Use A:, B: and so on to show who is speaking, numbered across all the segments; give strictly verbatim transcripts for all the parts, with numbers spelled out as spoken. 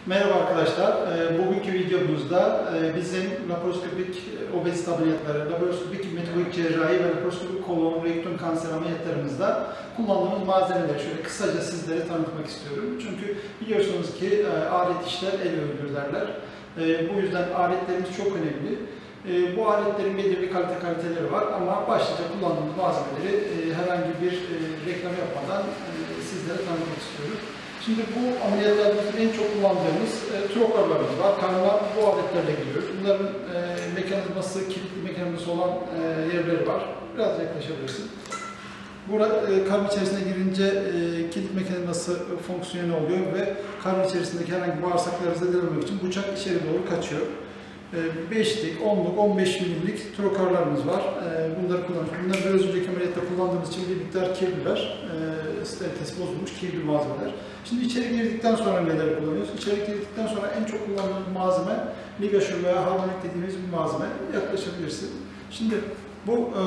A: Merhaba arkadaşlar, bugünkü videomuzda bizim laparoskopik obezite ameliyatları, laparoskopik metabolik cerrahi ve laparoskopik kolon, rektum kanser ameliyatlarımızda kullandığımız malzemeleri şöyle kısaca sizlere tanıtmak istiyorum. Çünkü biliyorsunuz ki alet işler el öldür derler. Bu yüzden aletlerimiz çok önemli. Bu aletlerin belirli kalite kaliteleri var ama başlıca kullandığımız malzemeleri herhangi bir reklam yapmadan sizlere tanıtmak istiyorum. Şimdi bu ameliyatlarımızda en çok kullandığımız e, trokarlarımız var. Karma bu aletlerle giriyoruz. Bunların e, mekanizması, kilitli mekanizması olan e, yerleri var. Biraz yaklaşabilirsin. Burada e, karma içerisine girince e, kilit mekanizması fonksiyonu oluyor ve karma içerisindeki herhangi bağırsakları zedelememek için bıçak içeri doğru kaçıyor. E, beşlik, onluk, on beş milimlik trokarlarımız var. E, bunları kullanıyoruz. Bunlar biraz önceki ameliyatta kullandığımız için bir miktar kirliler. E, sterilitesi bozulmuş kirli malzemeler. Şimdi içeri girdikten sonra neler kullanıyoruz? İçeri girdikten sonra en çok kullandığımız malzeme ligaşür veya harmonik dediğimiz bir malzeme. Yaklaşabilirsin. Şimdi bu e,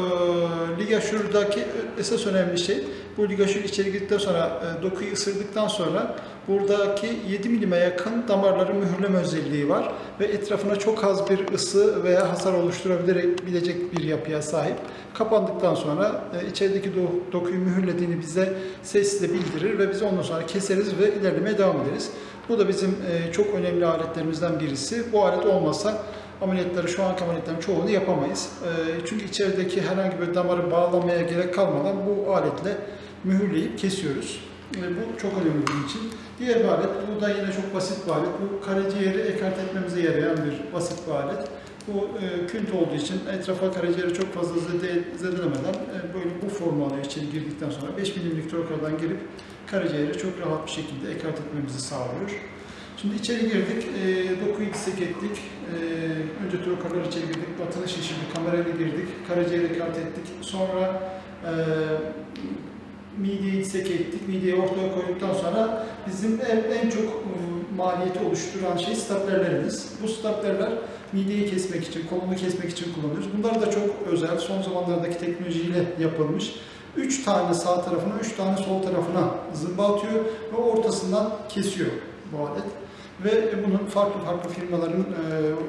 A: ligaşürdeki esas önemli şey, bu ligaşür içeri girdikten sonra e, dokuyu ısırdıktan sonra buradaki yedi milime yakın damarların mühürleme özelliği var ve etrafına çok az bir ısı veya hasar oluşturabilecek bir yapıya sahip. Kapandıktan sonra e, içerideki do dokuyu mühürlediğini bize sesle bildirir ve biz ondan sonra keseriz ve ilerlemeye devam ederiz. Bu da bizim e, çok önemli aletlerimizden birisi. Bu alet olmasa ameliyatları, şu anki ameliyatların çoğunu yapamayız. E, çünkü içerideki herhangi bir damarı bağlamaya gerek kalmadan bu aletle mühürleyip kesiyoruz. E, bu çok önemli bizim için. Diğer bir alet, bu da yine çok basit bir alet. Bu karaciğeri ekart etmemize yarayan bir basit bir alet. Bu e, künt olduğu için etrafa karaciğeri çok fazla zede, zedelemeden e, böyle bu formu alıyor içeri girdikten sonra. beş milimlik trokardan girip karaciğeri çok rahat bir şekilde ekart etmemizi sağlıyor. Şimdi içeri girdik, e, dokuyu disek ettik. E, önce trokarlar içeri girdik, batını şişirdik, kamerayla girdik, karaciğeri ekart ettik. Sonra e, mideyi disek ettik, mideyi ortaya koyduktan sonra bizim en, en çok e, maliyeti oluşturan şey staplerlerimiz. Bu staplerler mideyi kesmek için, kolunu kesmek için kullanıyoruz. Bunlar da çok özel, son zamanlardaki teknolojiyle yapılmış. üç tane sağ tarafına, üç tane sol tarafına zımba atıyor ve ortasından kesiyor bu alet. Ve bunun farklı farklı firmaların e,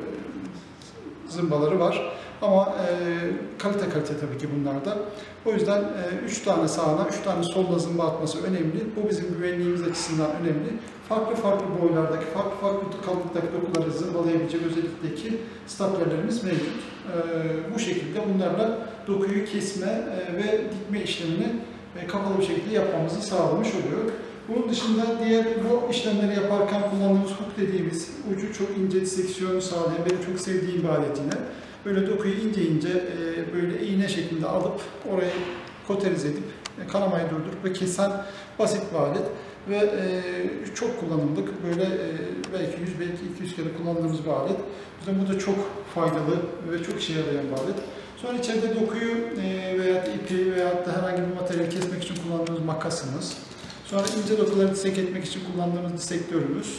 A: zımbaları var. Ama e, kalite kalite tabii ki bunlarda. O yüzden üç e, tane sağına, üç tane solda zımba atması önemli. Bu bizim güvenliğimiz açısından önemli. Farklı farklı boylardaki, farklı farklı kalınlıktaki dokuları zımbalayabilecek özellikteki staplerlerimiz mevcut. E, bu şekilde bunlarla dokuyu kesme e, ve dikme işlemini e, kapalı bir şekilde yapmamızı sağlamış oluyor. Bunun dışında diğer bu işlemleri yaparken kullandığımız hook dediğimiz ucu çok ince diseksiyonu sağlayan, benim çok sevdiğim bir alet yine. Böyle dokuyu ince ince e, böyle iğne şeklinde alıp orayı koterize edip e, kanamayı durdurup ve kesen basit bir alet. Ve e, çok kullanımlık, böyle e, belki yüz, belki iki yüz kere kullandığımız bir alet. O yüzden bu da çok faydalı ve çok işe yarayan bir alet. Sonra içeride dokuyu e, veya ipi veya da herhangi bir materyal kesmek için kullandığımız makasımız. Sonra ince dokuları disek etmek için kullandığımız disektörümüz.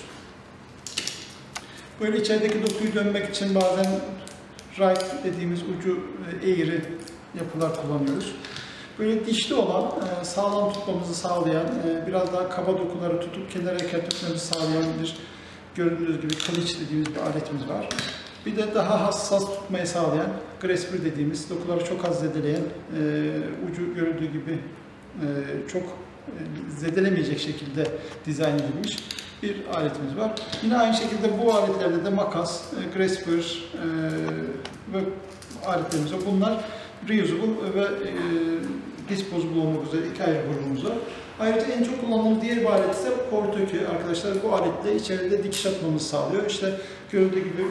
A: Böyle içerideki dokuyu dönmek için bazen right dediğimiz ucu eğri yapılar kullanıyoruz. Böyle dişli olan, sağlam tutmamızı sağlayan, biraz daha kaba dokuları tutup kenara ekart etmemizi sağlayan bir, gördüğünüz gibi kılıç dediğimiz bir aletimiz var. Bir de daha hassas tutmayı sağlayan, grasper dediğimiz, dokuları çok az zedeleyen, ucu görüldüğü gibi çok zedelemeyecek şekilde dizayn edilmiş bir aletimiz var. Yine aynı şekilde bu aletlerde de makas, grasper e, ve aletlerimiz var. Bunlar reusable ve e, disposable olmak üzere iki ayrı grubumuz var. Ayrıca en çok kullandığımız diğer bir alet ise portökü arkadaşlar. Bu aletle içeride dikiş atmamızı sağlıyor. İşte görüldüğü gibi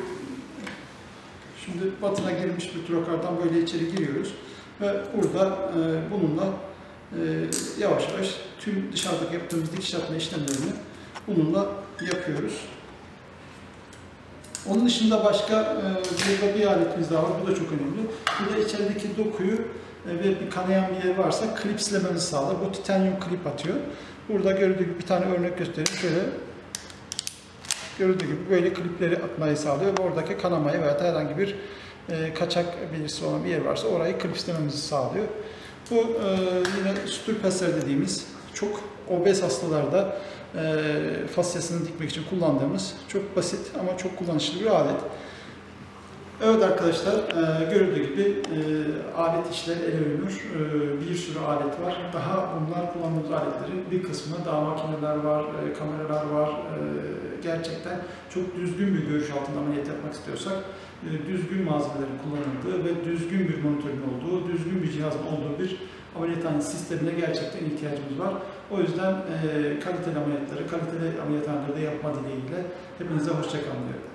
A: şimdi batına girmiş bir trokardan böyle içeri giriyoruz ve burada e, bununla e, yavaş yavaş tüm dışarıdaki yaptığımız dikiş atma işlemlerini bununla yapıyoruz. Onun dışında başka e, burada bir aletimiz daha var. Bu da çok önemli. Bu da içerideki dokuyu e, ve bir kanayan bir yer varsa klipslememizi sağlar. Bu titanyum klip atıyor. Burada gördüğü gibi bir tane örnek göstereyim. Şöyle gördüğü gibi böyle klipleri atmayı sağlıyor ve oradaki kanamayı veya herhangi bir e, kaçak belirtisi olan bir yer varsa orayı klipslememizi sağlıyor. Bu e, yine stülpesler dediğimiz çok obez hastalarda e, fasyasını dikmek için kullandığımız çok basit ama çok kullanışlı bir alet. Evet arkadaşlar, e, görüldüğü gibi e, alet işler ele övünür. E, bir sürü alet var. Daha bunlar kullandığımız aletlerin bir kısmı, daha makineler var, e, kameralar var. E, gerçekten çok düzgün bir görüş altında ameliyat yapmak istiyorsak, e, düzgün malzemelerin kullanıldığı ve düzgün bir monitörün olduğu, düzgün bir cihazın olduğu bir ameliyathane sistemine gerçekten ihtiyacımız var. O yüzden e, kaliteli ameliyatları, kaliteli ameliyathanelerde yapma dileğiyle hepinize hoşça kalın diyorum.